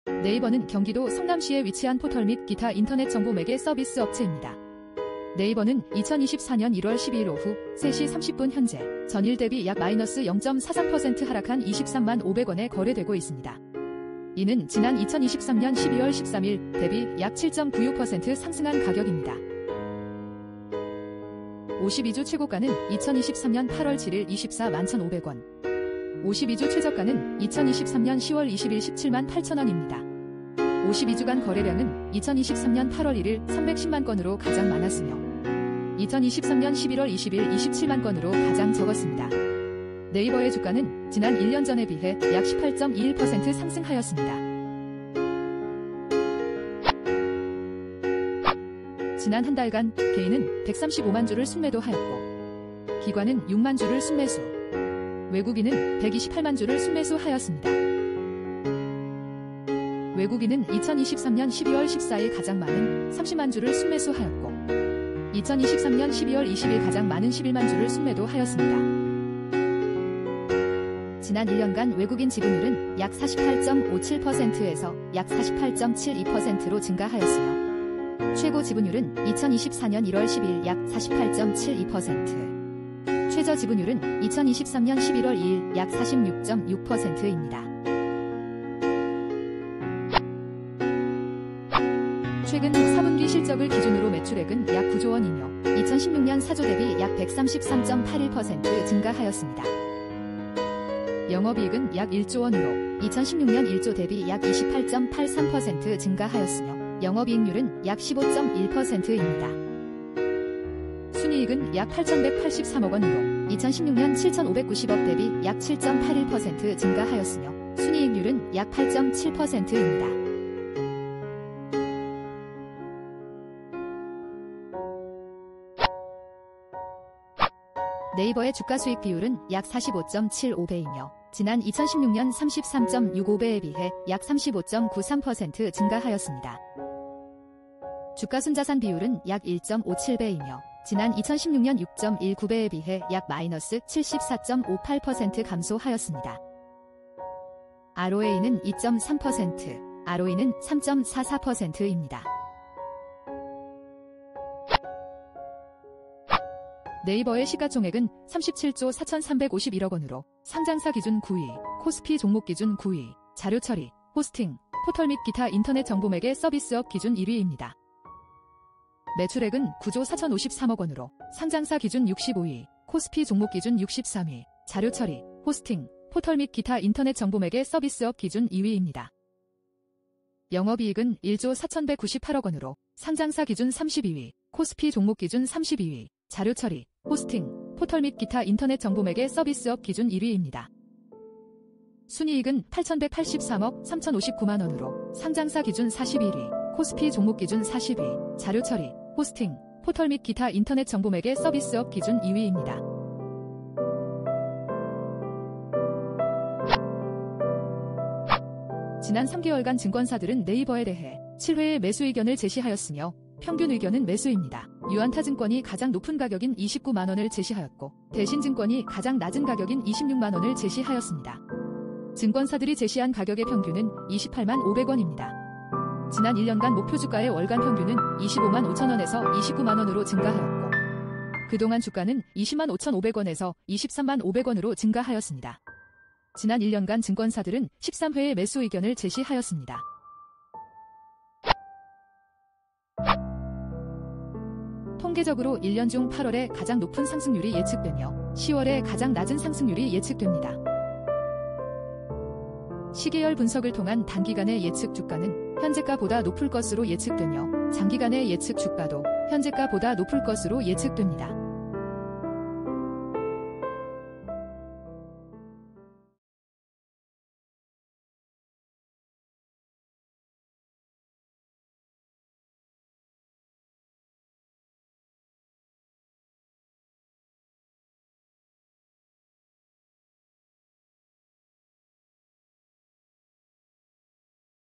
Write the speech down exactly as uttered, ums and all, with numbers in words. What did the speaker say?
네이버는 경기도 성남시에 위치한 포털 및 기타 인터넷 정보 매개 서비스 업체입니다. 네이버는 이천이십사년 일월 십이일 오후 세 시 삼십 분 현재 전일 대비 약 마이너스 영 점 사삼 퍼센트 하락한 이십삼만 오백 원에 거래되고 있습니다. 이는 지난 이천이십삼년 십이월 십삼일 대비 약 칠 점 구육 퍼센트 상승한 가격입니다. 오십이 주 최고가는 이천이십삼년 팔월 칠일 이십사만 천오백 원, 오십이 주 최저가는 이천이십삼년 시월 이십일 십칠만 팔천 원입니다. 오십이 주간 거래량은 이천이십삼년 팔월 일일 삼백십만 건으로 가장 많았으며 이천이십삼년 십일월 이십일 이십칠만 건으로 가장 적었습니다. 네이버의 주가는 지난 일 년 전에 비해 약 십팔 점 이일 퍼센트 상승하였습니다. 지난 한 달간 개인은 백삼십오만 주를 순매도하였고 기관은 육만 주를 순매수, 외국인은 백이십팔만 주를 순매수하였습니다. 외국인은 이천이십삼년 십이월 십사일 가장 많은 삼십만 주를 순매수하였고 이천이십삼년 십이월 이십일 가장 많은 십일만 주를 순매도하였습니다. 지난 일 년간 외국인 지분율은 약 사십팔 점 오칠 퍼센트에서 약 사십팔 점 칠이 퍼센트로 증가하였으며 최고 지분율은 이천이십사년 일월 십일 약 사십팔 점 칠이 퍼센트, 최저 지분율은 이천이십삼년 십일월 이일 약 사십육 점 육 퍼센트입니다. 최근 사분기 실적을 기준으로 매출액은 약 구조 원이며 이천십육년 사조 대비 약 백삼십삼 점 팔일 퍼센트 증가하였습니다. 영업이익은 약 일조 원으로 이천십육년 일조 대비 약 이십팔 점 팔삼 퍼센트 증가하였으며 영업이익률은 약 십오 점 일 퍼센트입니다. 순이익은 약 팔천백팔십삼억 원으로 이천십육년 칠천오백구십억 대비 약 칠 점 팔일 퍼센트 증가하였으며 순이익률은 약 팔 점 칠 퍼센트입니다. 네이버의 주가수익 비율은 약 사십오 점 칠오 배이며 지난 이천십육년 삼십삼 점 육오 배에 비해 약 삼십오 점 구삼 퍼센트 증가하였습니다. 주가순자산 비율은 약 일 점 오칠 배이며 지난 이천십육년 육 점 일구 배에 비해 약 마이너스 칠십사 점 오팔 퍼센트 감소하였습니다. 알오에이는 이 점 삼 퍼센트, 알오이는 삼 점 사사 퍼센트입니다. 네이버의 시가총액은 삼십칠조 사천삼백오십일억 원으로 상장사 기준 구 위, 코스피 종목 기준 구 위, 자료 처리, 호스팅, 포털 및 기타 인터넷 정보 매개 서비스업 기준 일 위입니다. 매출액은 구조 사천오십삼억 원으로 상장사 기준 육십오 위, 코스피 종목 기준 육십삼 위, 자료 처리, 호스팅, 포털 및 기타 인터넷 정보 매개 서비스업 기준 이 위입니다. 영업이익은 일조 사천백구십팔억 원으로 상장사 기준 삼십이 위, 코스피 종목 기준 삼십이 위, 자료 처리, 호스팅, 포털 및 기타 인터넷 정보 매개 서비스업 기준 일 위입니다. 순이익은 팔천백팔십삼억 삼천오십구만 원으로 상장사 기준 사십일 위, 코스피 종목 기준 사십 위, 자료 처리, 호스팅, 포털 및 기타 인터넷 정보 매개 서비스업 기준 이 위입니다. 지난 삼 개월간 증권사들은 네이버에 대해 칠 회의 매수 의견을 제시하였으며 평균 의견은 매수입니다. 유안타증권이 가장 높은 가격인 이십구만 원을 제시하였고 대신증권이 가장 낮은 가격인 이십육만 원을 제시하였습니다. 증권사들이 제시한 가격의 평균은 이십팔만 오백 원입니다. 지난 일 년간 목표 주가의 월간 평균은 이십오만 오천 원에서 이십구만 원으로 증가하였고 그동안 주가는 이십만 오천오백 원에서 이십삼만 오백 원으로 증가하였습니다. 지난 일 년간 증권사들은 십삼 회의 매수 의견을 제시하였습니다. 통계적으로 일 년 중 팔월에 가장 높은 상승률이 예측되며 시월에 가장 낮은 상승률이 예측됩니다. 시계열 분석을 통한 단기간의 예측 주가는 현재가보다 높을 것으로 예측되며 장기간의 예측 주가도 현재가보다 높을 것으로 예측됩니다.